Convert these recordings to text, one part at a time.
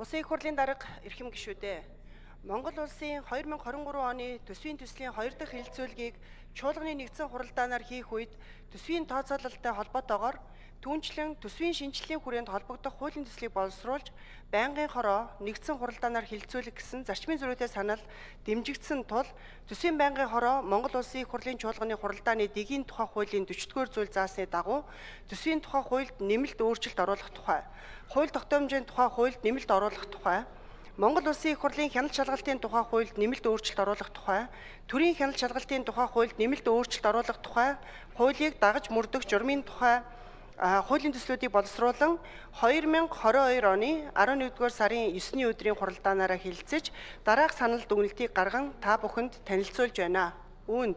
Улсын их хурлын дарга эрхэм гишүүдээ. Монгол улсын 2023 оны төсвийн төслийн 2 дахь хэлэлцүүлгийг чуулганы нэгдсэн хуралдаанаар хийх үед төсвийн тооцоололтой холбоотойгоор түүнчлэн төсвийн шинжилгээний хүрээнд холбогдох хуулийн төслийг боловсруулж байнгын хороо нэгдсэн хуралдаанаар хэлэлцүүлэх гэсэн зарчмын зөрүүтэй санал дэмжигдсэн тул төсвийн байнгын хороо Монгол улсын их хурлын чуулганы хуралдааны дэгийн тухай хуулийн 40-р зүйл заасны дагуу төсвийн тухай хуульд нэмэлт өөрчлөлт оруулах тухай, хууль тогтоомжийн тухай хуульд нэмэлт оруулах тухай, Монгол улсын их хурлын хяналт шалгалтын тухай хуульд нэмэлт өөрчлөлт оруулах тухай, төрийн хяналт шалгалтын тухай хуульд нэмэлт өөрчлөлт оруулах тухай, хуулийг дагаж мөрдөх журмын тухай хуулийн төслүүдийг боловсруулан 2022 оны 11-р сарын 9-ний өдрийн хуралдаанаараа хэлэлцэж дараах санал дүгнэлтийг гарган та бүхэнд танилцуулж байна. Үүнд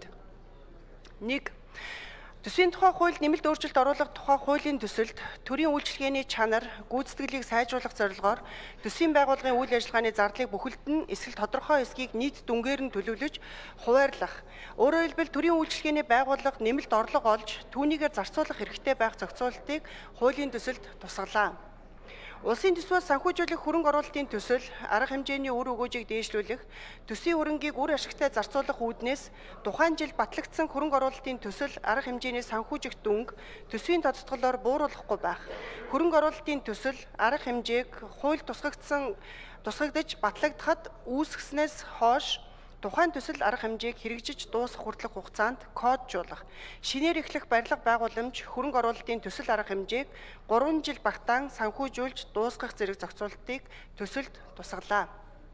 1. Төсвийн тухай хуульд нэмэлт өөрчлөлт оруулах тухай хуулийн төсөлд төрийн үйлчилгээний чанар, гүйцэтгэлийг сайжруулах зорилгоор төсвийн байгууллагын үйл ажиллагааны зардлыг бүхэлд нь эсвэл тодорхой хэсгийг нийт дүнгээр нь төлөвлөж хуваарлах. Өөрөөр хэлбэл төрийн үйлчилгээний байгууллага нэмэлт орлого олж түүнийгээр зарцуулах хэрэгтэй байх зохицуултыг хуулийн төсөлд тусгалаа. Улсын төсвөөс санхүүжүүлэх хөрөнгө оруулалтын төсөл, арга хэмжээний үр өгөөжийг дээшлүүлэх, төсвийн хөрөнгийг үр ашигтай зарцуулах үүднээс тухайн жил батлагдсан хөрөнгө оруулалтын төсөл, арга хэмжээний санхүүжих дүнг төсвийн тодтголоор бууруулахгүй байх. Хөрөнгө оруулалтын төсөл, арга хэмжээг хууль тусгагдаж батлагдахад үүсгэснээс хойш тухайн төсөл арга хэмжээг хэрэгжиж дуусах хүртэлх хугацаанд коджуулах. Шинээр эхлэх барилга байгууламж хөрөнгө оруулалтын төсөл арга хэмжээг 3 жил багтаан санхүүжүүлж дуусгах зэрэг зохицуултыг төсөлд тусгалаа.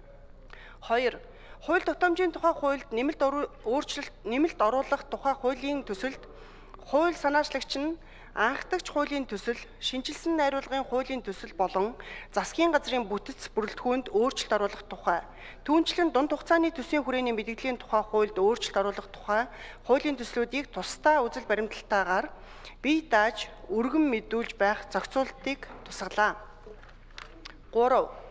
2. Хууль тогтоомжийн тухай хуульд нэмэлт оруулах тухай хуулийн төсөлд хууль санаачлагч нь анхдагч хуулийн төсөл, шинжилсэн найруулгын хуулийн төсөл болон засгийн газрын бүтэц бүрэлдэхүүнд өөрчлөлт оруулах тухай, түүнчлэн дунд хугацааны төсвийн хүрээний мэдэгдлийн тухай хуульд өөрчлөлт оруулах тухай хуулийн төслүүдийг тусдаа үзэл баримталтайгаар бие дааж өргөн мэдүүлж байх зохицуултыг тусгалаа. 3.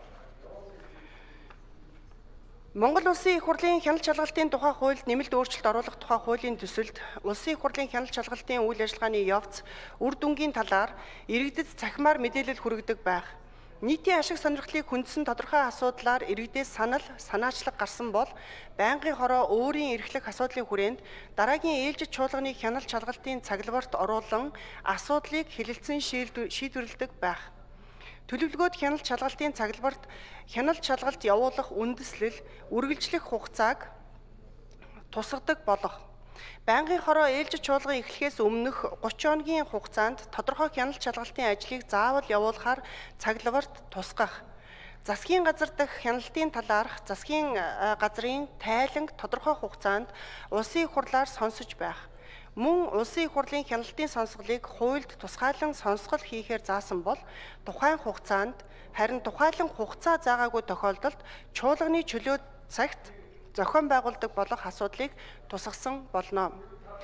Монгол улсын их хурлын хяналт шалгалтын тухай хуульд нэмэлт өөрчлөлт оруулах тухай хуулийн төсөлд улсын их хурлын хяналт шалгалтын үйл ажиллагааны явц үр дүнгийн талаар иргэдэд цахимаар мэдээлэл хүргэдэг байх. Нийтийн ашиг сонирхлыг хүндсэн тодорхой асуудлаар иргэдээс санаачлаг гарсан бол байнгын хороо өөрийн эрхлэх асуудлын хүрээнд дараагийн ээлжид чуулганы хяналт шалгалтын цаглбарт оруулан асуудлыг хэлэлцэн шийдвэрлэдэг байх. Төлөвлөгөөд хяналт шалгалтын цаглбарт хяналт шалгалт явуулах үндэслэл, үргэлжлэх хугацааг тусгадаг болох. Байнгын хороо ээлжид чуулган эхлэхээс өмнөх 30 хоногийн хугацаанд тодорхой хяналт шалгалтын ажлыг заавал явуулахаар цаглбарт тусгах. Засгийн газар дахь хяналтын талаарх засгийн газрын тайланг тодорхой хугацаанд улсын их хурлаар сонсож байх. Мөн улсын их хурлын хяналтын сонсголыг хуульд тусгайлан сонсгол хийхээр заасан бол тухайн хугацаанд харин тухайлан хугацаа заагаагүй тохиолдолд чуулганы чөлөө цагт зохион байгуулдаг болох асуудлыг тусгасан болно.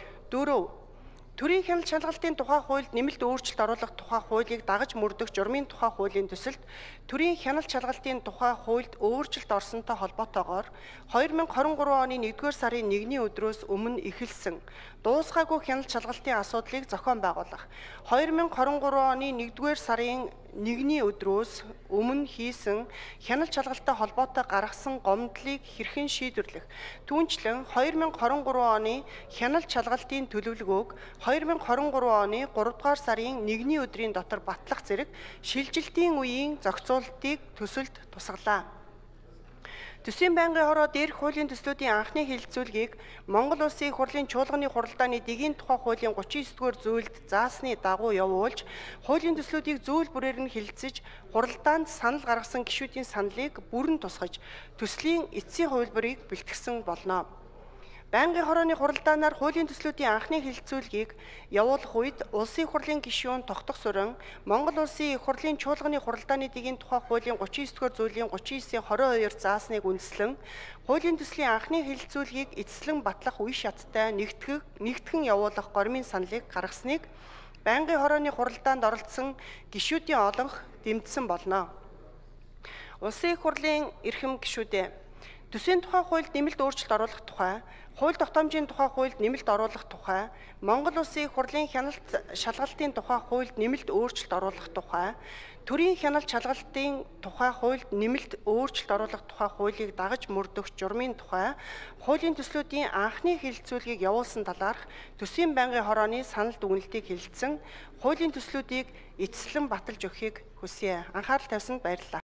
4. Төрийн хяналт шалгалтын тухай хуульд нэмэлт өөрчлөлт оруулах тухай хуулийг дагаж мөрдөх журмын тухай хуулийн төсөлд төрийн хяналт шалгалтын тухай хуульд өөрчлөлт орсонтой холбоотойгоор 2023 оны 1-р сарын 1-ний өдрөөс өмнө эхэлсэн дуусгаагүй хяналт шалгалтын асуудлыг зохион байгуулах. 2023 оны 1-р сарын 1-ний өдрөөс өмнө хийсэн хяналт шалгалттай холбоотой гаргасан гомдлыг хэрхэн шийдвэрлэх. Түүнчлэн 2023 оны хяналт шалгалтын төлөвлөгөөг 2023 оны 3-р сарын 1-ний өдрийн дотор батлах зэрэг шилжилтийн үеийн зохицуултыг төсөлд тусгалаа. Төсвийн байнгын хороо дээрх хуулийн төслүүдийн анхны хэлэлцүүлгийг Монгол улсын их хурлын чуулганы хуралдааны дэгийн тухай хуулийн 39-р зүйлд заасны дагуу явуулж, хуулийн төслүүдийг зүйл бүрээр нь хэлэлцэж, хуралдаанд санал гаргасан гишүүдийн саналыг бүрэн тусгаж, төслийн эцсийн хувилбарыг бэлтгэсэн болно. Байнгын хорооны хуралдаанаар хуулийн төслүүдийн анхны хэлэлцүүлгийг явуулах үед улсын их хурлын гишүүн тогтох сурин Монгол улсын их хурлын чуулганы хуралдааны дэгийн тухай хуулийн 39-р зүйлийн 39-22 заасныг үндэслэн хуулийн төслийн анхны хэлэлцүүлгийг эцэслэн батлах үе шаттай нэгтгэн явуулах гормын саналыг гаргасныг байнгын хорооны хуралдаанд оролцсон гишүүдийн олонх дэмжсэн болно. Улсын их хурлын эрхэм гишүүдээ төсвийн тухай хуульд нэмэлт өөрчлөлт оруулах тухай хууль тогтоомжийн тухай хуульд нэмэлт оруулах тухай, Монгол Улсын их хурлын хяналт шалгалтын тухай хуульд нэмэлт өөрчлөлт оруулах тухай, төрийн хяналт шалгалтын тухай хуульд нэмэлт өөрчлөлт оруулах тухай хуулийг дагаж мөрдөх журмын тухай, хуулийн төслүүдийн анхны хэлэлцүүлгийг явуулсан талаарх төсвийн байнгын хорооны санал дүгнэлтийг хэлэлцэн, хуулийн төслүүдийг эцэслэн баталж өгөхийг хүсье. Анхаарал тавьсанд баярлалаа.